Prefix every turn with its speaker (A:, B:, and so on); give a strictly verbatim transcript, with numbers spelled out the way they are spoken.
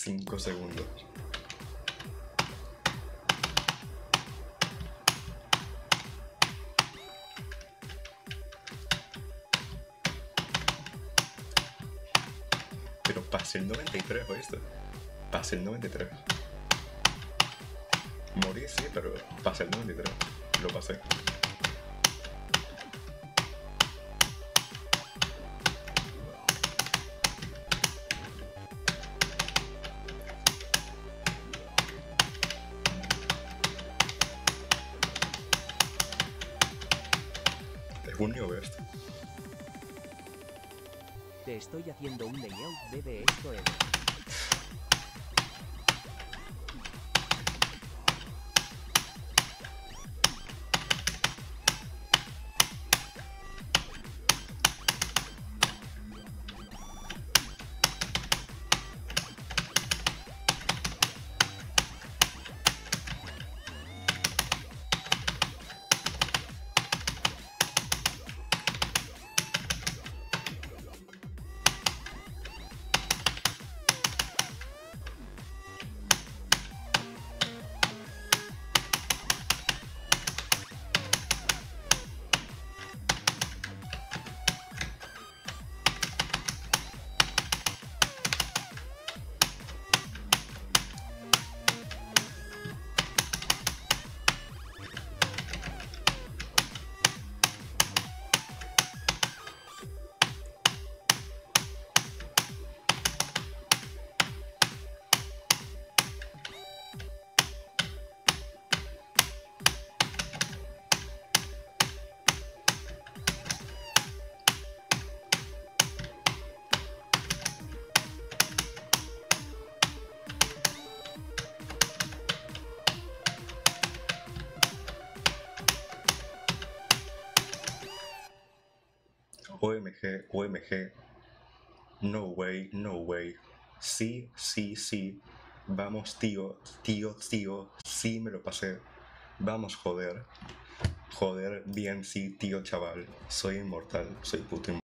A: cinco segundos. Pero pasé el noventa y tres, ¿oíste? Pasé el noventa y tres. Morí, sí, pero pasé el noventa y tres. Lo pasé. Es un new best.
B: Te estoy haciendo un layout, bebe esto es. O M G, O M G. No way, no way. Sí, sí, sí. Vamos, tío, tío, tío. Sí, me lo pasé. Vamos, joder. Joder, bien, sí, tío, chaval. Soy inmortal, soy puto inmortal.